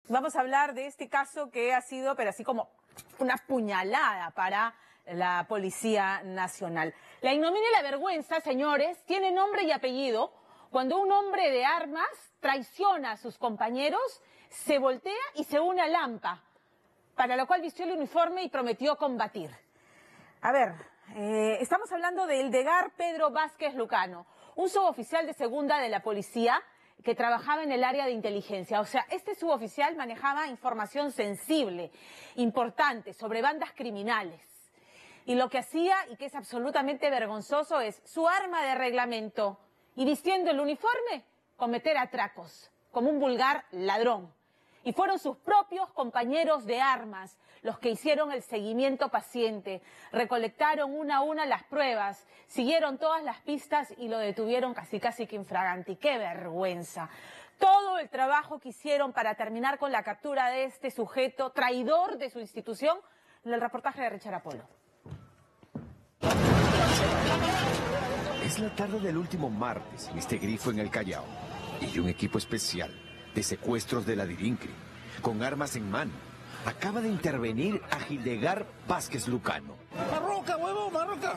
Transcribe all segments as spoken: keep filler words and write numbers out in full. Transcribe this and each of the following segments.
Vamos a hablar de este caso que ha sido, pero así como una puñalada para la Policía Nacional. La ignominia y la vergüenza, señores, tiene nombre y apellido cuando un hombre de armas traiciona a sus compañeros, se voltea y se une a Lampa, para lo cual vistió el uniforme y prometió combatir. A ver, eh, estamos hablando de Eldegar Pedro Vázquez Lucano, un suboficial de segunda de la policía que trabajaba en el área de inteligencia. O sea, este suboficial manejaba información sensible, importante, sobre bandas criminales. Y lo que hacía, y que es absolutamente vergonzoso, es su arma de reglamento y vistiendo el uniforme, cometer atracos, como un vulgar ladrón. Y fueron sus propios compañeros de armas los que hicieron el seguimiento paciente, recolectaron una a una las pruebas, siguieron todas las pistas y lo detuvieron casi casi que infraganti. ¡Qué vergüenza! Todo el trabajo que hicieron para terminar con la captura de este sujeto, traidor de su institución, en el reportaje de Richard Apolo. Es la tarde del último martes en este grifo en el Callao y un equipo especial de secuestros de la Dirincri, con armas en mano, acaba de intervenir a Eldegar Vázquez Lucano. ¡Marroca, huevón, marroca!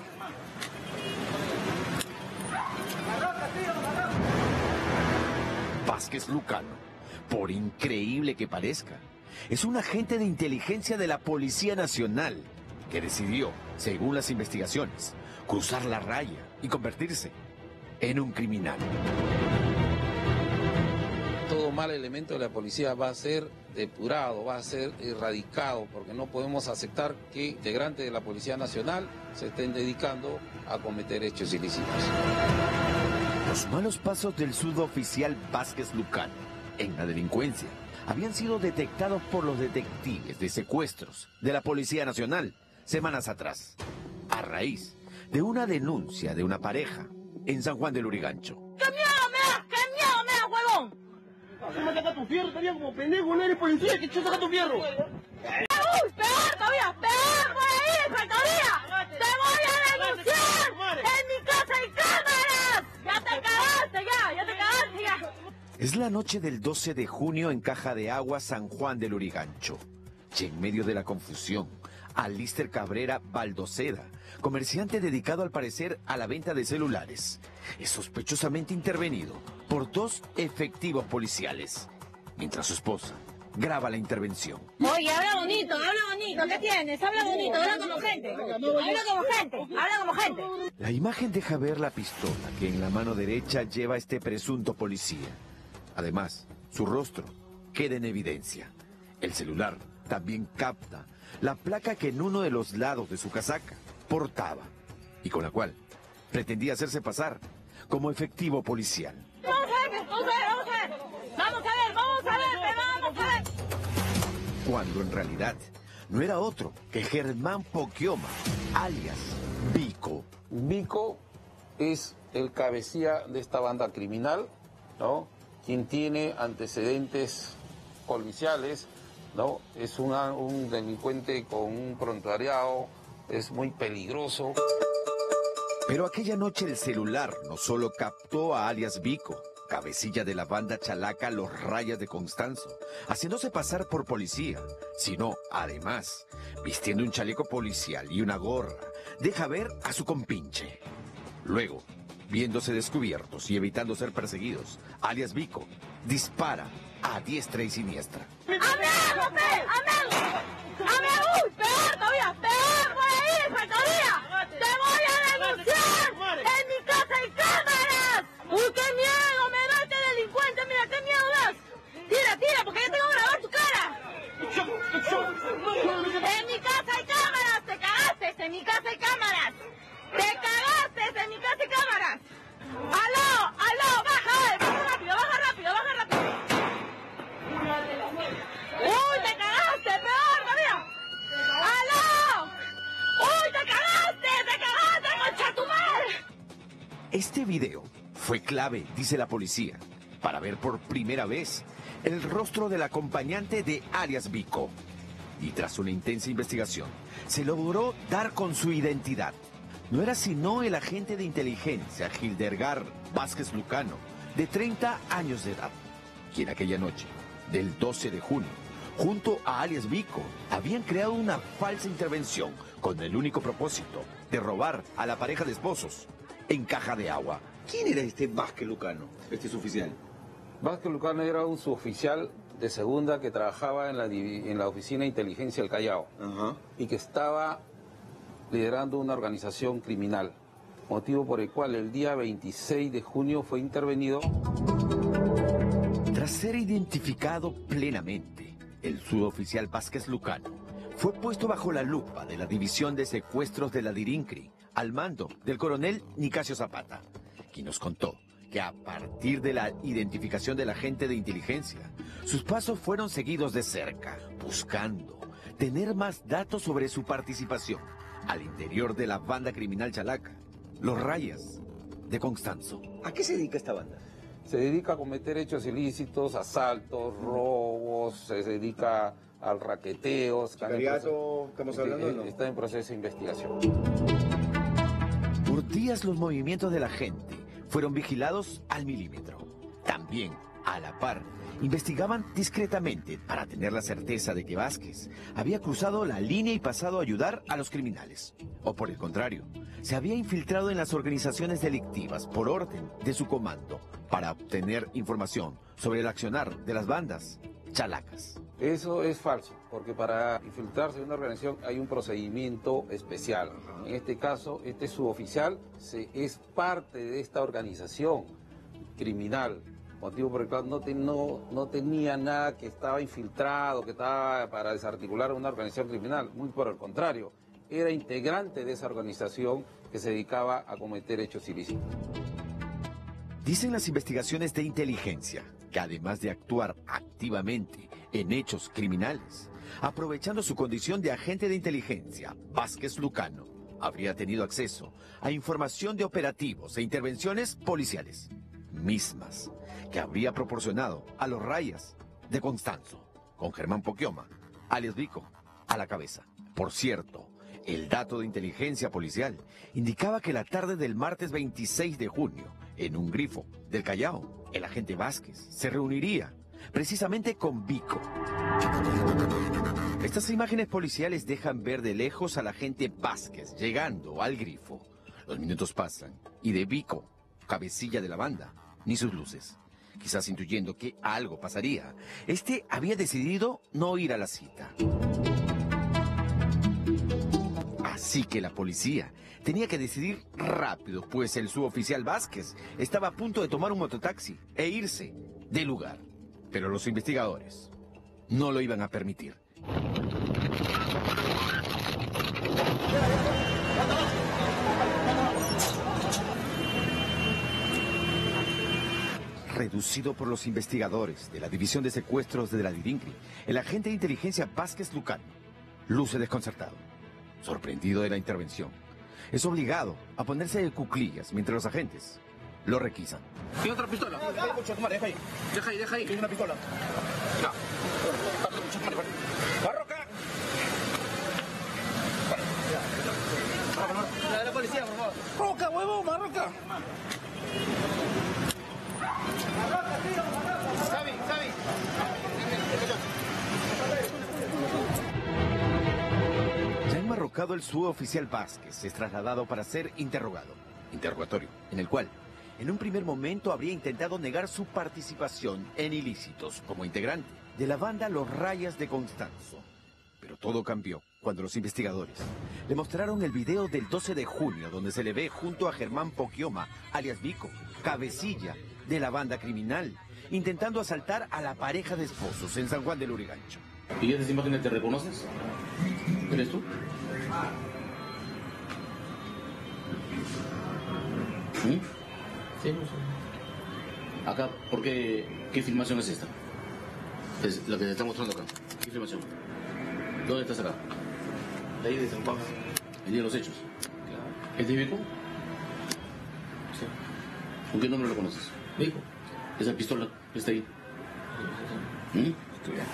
¡Marroca, tío, marroca! Vázquez Lucano, por increíble que parezca, es un agente de inteligencia de la Policía Nacional que decidió, según las investigaciones, cruzar la raya y convertirse en un criminal. Todo mal elemento de la policía va a ser depurado, va a ser erradicado, porque no podemos aceptar que integrantes de la Policía Nacional se estén dedicando a cometer hechos ilícitos. Los malos pasos del suboficial Vázquez Lucano en la delincuencia habían sido detectados por los detectives de secuestros de la Policía Nacional semanas atrás, a raíz de una denuncia de una pareja en San Juan del Lurigancho. ¡Qué miedo me das! ¡Qué miedo me das, huevón! ¿Cómo saca tu fierro? Estaría como pendejo, no eres policía, que yo saca tu fierro. ¡Uy, peor todavía! ¡Peor por ahí, inspectoría! ¡Te voy a denunciar! ¡En mi casa hay cámaras! ¡Ya te cagaste, ya! ¡Ya te cagaste, ya! Es la noche del doce de junio en Caja de Agua, San Juan del Lurigancho. Y en medio de la confusión, Alister Cabrera Baldoceda, comerciante dedicado al parecer a la venta de celulares, es sospechosamente intervenido por dos efectivos policiales, mientras su esposa graba la intervención. Oye, habla bonito, habla bonito, ¿qué tienes? Habla bonito, habla como gente, habla como gente, habla como gente. La imagen deja ver la pistola que en la mano derecha lleva este presunto policía. Además, su rostro queda en evidencia. El celular también capta la placa que en uno de los lados de su casaca portaba y con la cual pretendía hacerse pasar como efectivo policial. Vamos a ver, vamos a ver, vamos a ver, vamos a ver, vamos a ver, vamos a ver. Cuando en realidad no era otro que Germán Poquioma, alias Vico. Vico es el cabecilla de esta banda criminal, ¿no? Quien tiene antecedentes policiales, ¿no? Es una, un delincuente con un prontuariado, es muy peligroso. Pero aquella noche el celular no solo captó a alias Vico, cabecilla de la banda chalaca Los Rayas de Constanzo, haciéndose pasar por policía, sino además, vistiendo un chaleco policial y una gorra, deja ver a su compinche. Luego, viéndose descubiertos y evitando ser perseguidos, alias Vico dispara a diestra y siniestra. ¡Amigo, amigo! ¡Amigo! ¡Peor todavía! ¡Peor por ahí, inspectoría! ¡Te voy a denunciar! ¡En mi casa hay cámaras! ¡Uy, qué miedo me da este delincuente! ¡Mira, qué miedo das! ¡Tira, tira, porque ya tengo que grabar tu cara! ¡En mi casa hay cámaras! ¡Te cagaste! ¡En mi casa hay cámaras! ¡Te cagaste! ¡En mi casa hay cámaras! ¡Aló! ¡Aló! ¡Baja! ¡Baja rápido! ¡Baja rápido! ¡Baja rápido! ¡Uy, te cagaste! ¡Peor todavía! ¡Aló! ¡Uy, te cagaste! ¡Te cagaste, concha tu madre! Este video fue clave, dice la policía, para ver por primera vez el rostro del acompañante de alias Vico. Y tras una intensa investigación, se logró dar con su identidad. No era sino el agente de inteligencia Eldegar Vázquez Lucano, de treinta años de edad, quien aquella noche del doce de junio, junto a alias Vico, habían creado una falsa intervención con el único propósito de robar a la pareja de esposos en Caja de Agua. ¿Quién era este Vázquez Lucano, este suboficial? Vázquez Lucano era un suboficial de segunda que trabajaba en la, en la Oficina de Inteligencia del Callao. Ajá. Y que estaba liderando una organización criminal, motivo por el cual el día veintiséis de junio fue intervenido. Tras ser identificado plenamente, el suboficial Vázquez Lucano fue puesto bajo la lupa de la División de Secuestros de la DIRINCRI, al mando del coronel Nicasio Zapata, quien nos contó que a partir de la identificación del agente de inteligencia, sus pasos fueron seguidos de cerca, buscando tener más datos sobre su participación al interior de la banda criminal Chalaca, los Rayas de Constanzo. ¿A qué se dedica esta banda? Se dedica a cometer hechos ilícitos, asaltos, robos, se dedica al raqueteo. ¿Sicariato estamos hablando o no? Está en proceso de investigación. Por días los movimientos de la gente fueron vigilados al milímetro. También, a la par, investigaban discretamente para tener la certeza de que Vázquez había cruzado la línea y pasado a ayudar a los criminales. O por el contrario, se había infiltrado en las organizaciones delictivas por orden de su comando para obtener información sobre el accionar de las bandas chalacas. Eso es falso, porque para infiltrarse en una organización hay un procedimiento especial. En este caso, este suboficial se, es parte de esta organización criminal, motivo por el cual no, te, no, no tenía nada que estaba infiltrado, que estaba para desarticular una organización criminal. Muy por el contrario, era integrante de esa organización que se dedicaba a cometer hechos ilícitos. Dicen las investigaciones de inteligencia que además de actuar activamente en hechos criminales, aprovechando su condición de agente de inteligencia, Vázquez Lucano habría tenido acceso a información de operativos e intervenciones policiales, mismas que habría proporcionado a los Rayas de Constanzo, con Germán Poquioma, alias Vico, a la cabeza. Por cierto, el dato de inteligencia policial indicaba que la tarde del martes veintiséis de junio, en un grifo del Callao, el agente Vázquez se reuniría precisamente con Vico. Estas imágenes policiales dejan ver de lejos al agente Vázquez llegando al grifo. Los minutos pasan y de Vico, cabecilla de la banda, ni sus luces. Quizás intuyendo que algo pasaría, este había decidido no ir a la cita. Así que la policía tenía que decidir rápido, pues el suboficial Vázquez estaba a punto de tomar un mototaxi e irse del lugar. Pero los investigadores no lo iban a permitir. Reducido por los investigadores de la División de Secuestros de la DIRINCRI, el agente de inteligencia Vázquez Lucano luce desconcertado, sorprendido de la intervención. Es obligado a ponerse de cuclillas mientras los agentes lo requisan. ¿Tiene otra pistola? Deja ahí, deja ahí, deja ahí. Tiene una pistola. Ya. ¡Barroca! La, la policía, por favor. ¡Roca, huevo, Marroca! ¡Marroca, tío, Marroca! ¡Sabi, Sabi! Ya enmarrocado, el suboficial Vázquez es trasladado para ser interrogado. Interrogatorio en el cual, en un primer momento, habría intentado negar su participación en ilícitos como integrante de la banda Los Rayas de Constanzo. Pero todo cambió cuando los investigadores le mostraron el video del doce de junio, donde se le ve junto a Germán Poquioma, alias Vico, cabecilla de la banda criminal, intentando asaltar a la pareja de esposos en San Juan del Lurigancho. ¿Y esas imágenes te reconoces? ¿Eres tú? ¿Mm? Sí, no sé. Acá, ¿por qué? ¿Qué filmación es esta? Es la que te está mostrando acá. ¿Qué filmación? ¿Dónde estás acá? De ahí de San Juan. El día de los hechos. Claro. ¿Es de Vico? Sí. ¿Con qué nombre lo conoces? Vico. Esa pistola que está ahí. ¿Mm? Estoy bien.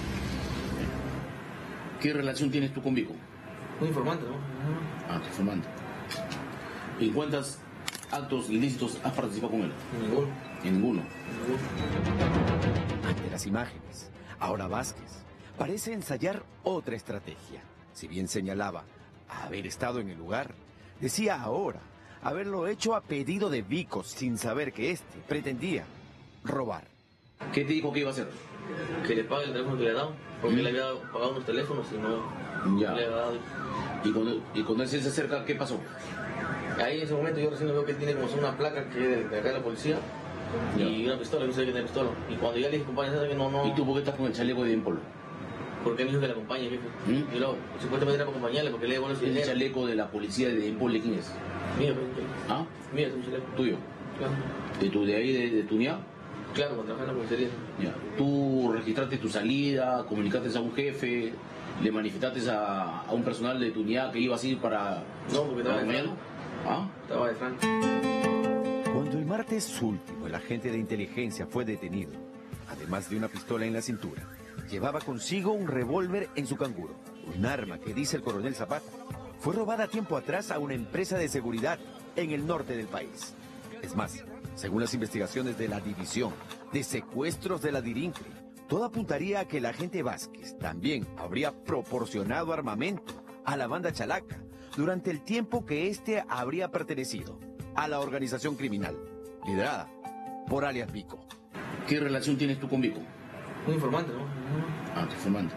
¿Qué relación tienes tú con Vico? Un informante, ¿no? Ah, informante. ¿En cuántos actos ilícitos has participado con él? Ninguno. En ninguno. Ante las imágenes, ahora Vázquez parece ensayar otra estrategia. Si bien señalaba haber estado en el lugar, decía ahora haberlo hecho a pedido de Vico sin saber que éste pretendía robar. ¿Qué te dijo que iba a hacer? Que le pague el teléfono que le ha dado, porque le había pagado unos teléfonos y no Ya. le había dado. Y cuando, y cuando él se acerca, ¿qué pasó? Ahí en ese momento yo recién veo que él tiene como una placa que es de, de acá de la policía y Ya. una pistola, no sé qué tiene pistola. Y cuando ya le dije, compañero, ¿sabes que no, no? ¿Y tú por qué estás con el chaleco de Impolo? Porque él me dijo que la acompañe, jefe. ¿Mm? Y luego, supuestamente era para acompañarle porque le devuelve su El dinero. chaleco de la policía de Impolo, ¿de quién es? Mío, mío, ¿Ah? mío, es un chaleco. Tuyo. Claro, ¿De, tu, de ahí, de, de tu ña? claro, cuando trabajaba en la comisaría. Ya. ¿Tú registraste tu salida, comunicaste a un jefe, le manifestaste a, a un personal de tu ña que iba así para... No, porque estaba de para franco. ¿Ah? Estaba de franco. Cuando el martes último el agente de inteligencia fue detenido, además de una pistola en la cintura, llevaba consigo un revólver en su canguro, un arma que, dice el coronel Zapata, fue robada tiempo atrás a una empresa de seguridad en el norte del país. Es más, según las investigaciones de la División de Secuestros de la DIRINCRE, todo apuntaría a que el agente Vázquez también habría proporcionado armamento a la banda Chalaca durante el tiempo que éste habría pertenecido a la organización criminal, liderada por alias Vico. ¿Qué relación tienes tú con Vico? Un informante, ¿no? Ah, tu informante.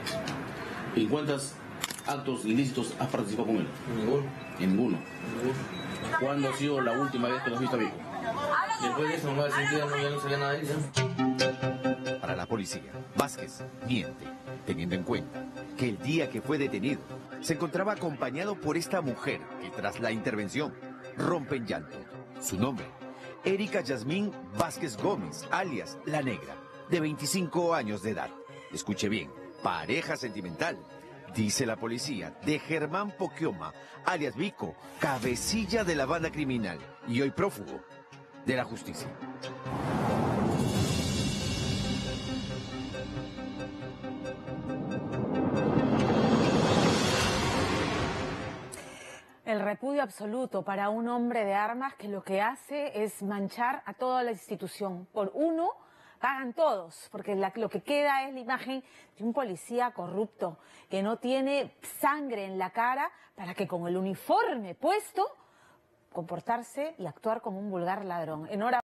¿En cuántos actos ilícitos has participado con él? Ninguno. En ninguno. Ninguno. ¿Cuándo ha sido la última vez que lo has visto a Vico? Después de eso, nomás ese día no, ya no sabía nada de él, ya. Para la policía, Vázquez miente, teniendo en cuenta que el día que fue detenido se encontraba acompañado por esta mujer que tras la intervención rompe en llanto. Su nombre, Erika Yasmín Vázquez Gómez, alias La Negra, de veinticinco años de edad. Escuche bien, pareja sentimental, dice la policía, de Germán Poquioma, alias Vico, cabecilla de la banda criminal y hoy prófugo de la justicia. El repudio absoluto para un hombre de armas que lo que hace es manchar a toda la institución. Por uno pagan todos, porque la, lo que queda es la imagen de un policía corrupto que no tiene sangre en la cara para que con el uniforme puesto comportarse y actuar como un vulgar ladrón. Enhorabuena.